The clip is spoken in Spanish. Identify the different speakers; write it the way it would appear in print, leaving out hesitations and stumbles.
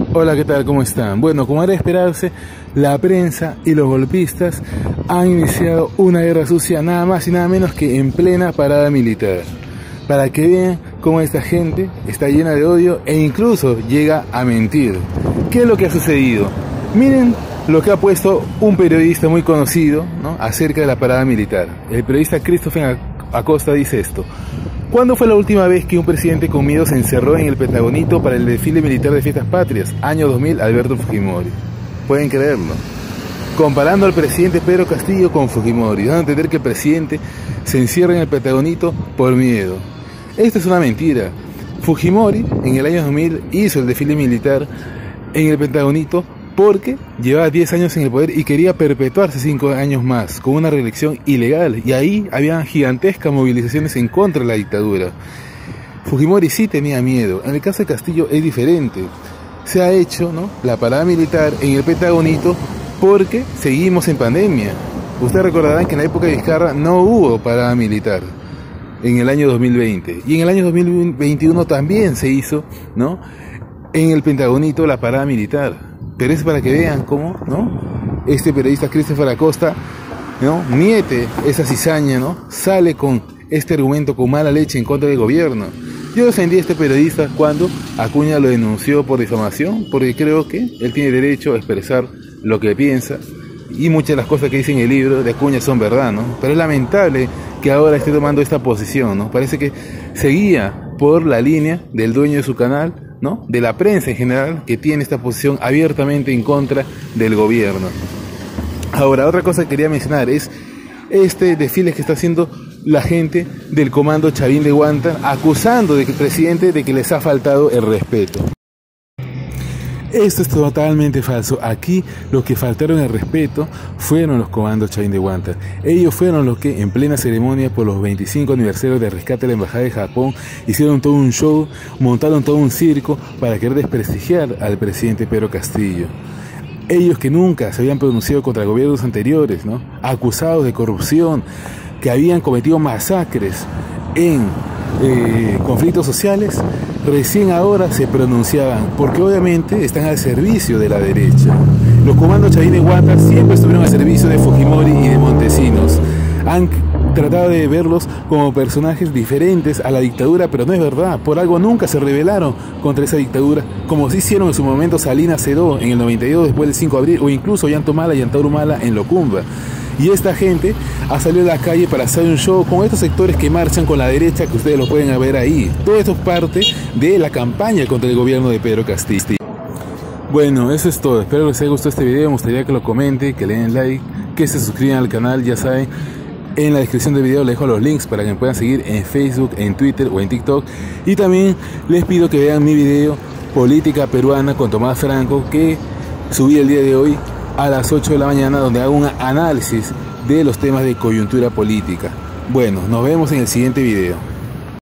Speaker 1: Hola, ¿qué tal? ¿Cómo están? Bueno, como era de esperarse, la prensa y los golpistas han iniciado una guerra sucia nada más y nada menos que en plena parada militar. Para que vean cómo esta gente está llena de odio e incluso llega a mentir. ¿Qué es lo que ha sucedido? Miren lo que ha puesto un periodista muy conocido, ¿no?, acerca de la parada militar. El periodista Christopher Acosta dice esto: ¿cuándo fue la última vez que un presidente con miedo se encerró en el Pentagonito para el desfile militar de fiestas patrias? Año 2000, Alberto Fujimori. ¿Pueden creerlo? Comparando al presidente Pedro Castillo con Fujimori, dando a entender que el presidente se encierra en el Pentagonito por miedo. Esto es una mentira. Fujimori en el año 2000 hizo el desfile militar en el Pentagonito porque llevaba 10 años en el poder y quería perpetuarse 5 años más, con una reelección ilegal. Y ahí habían gigantescas movilizaciones en contra de la dictadura. Fujimori sí tenía miedo. En el caso de Castillo es diferente. Se ha hecho, ¿no?, la parada militar en el Pentagonito porque seguimos en pandemia. Ustedes recordarán que en la época de Vizcarra no hubo parada militar en el año 2020. Y en el año 2021 también se hizo, ¿no?, en el Pentagonito la parada militar. Pero es para que vean cómo, ¿no?, este periodista Christopher Acosta, ¿no?, miete esa cizaña, ¿no?, sale con este argumento con mala leche en contra del gobierno. Yo defendí a este periodista cuando Acuña lo denunció por difamación, porque creo que él tiene derecho a expresar lo que piensa, y muchas de las cosas que dice en el libro de Acuña son verdad, ¿no? Pero es lamentable que ahora esté tomando esta posición, ¿no? Parece que seguía por la línea del dueño de su canal, ¿no?, de la prensa en general, que tiene esta posición abiertamente en contra del gobierno. Ahora, otra cosa que quería mencionar es este desfile que está haciendo la gente del comando Chavín de Huántar, acusando al presidente de que les ha faltado el respeto. Esto es totalmente falso. Aquí los que faltaron el respeto fueron los comandos Chavín de Huántar. Ellos fueron los que en plena ceremonia por los 25 aniversarios de rescate de la Embajada de Japón hicieron todo un show, montaron todo un circo para querer desprestigiar al presidente Pedro Castillo. Ellos que nunca se habían pronunciado contra gobiernos anteriores, ¿no?, acusados de corrupción, que habían cometido masacres en conflictos sociales, recién ahora se pronunciaban, porque obviamente están al servicio de la derecha. Los comandos Chavín de Huántar siempre estuvieron al servicio de Fujimori y de Montesinos. Han tratado de verlos como personajes diferentes a la dictadura, pero no es verdad. Por algo nunca se rebelaron contra esa dictadura, como sí hicieron en su momento Salinas Sedó en el 92 después del 5 de abril, o incluso Ollanta Humala y Antauro Humala en Locumba. Y esta gente ha salido a la calle para hacer un show con estos sectores que marchan con la derecha, que ustedes lo pueden ver ahí. Todo esto es parte de la campaña contra el gobierno de Pedro Castillo. Bueno, eso es todo. Espero que les haya gustado este video. Me gustaría que lo comenten, que le den like, que se suscriban al canal. Ya saben, en la descripción del video les dejo los links para que me puedan seguir en Facebook, en Twitter o en TikTok. Y también les pido que vean mi video Política Peruana con Tomás Franco, que subí el día de hoy a las 8 de la mañana, donde hago un análisis de los temas de coyuntura política. Bueno, nos vemos en el siguiente video.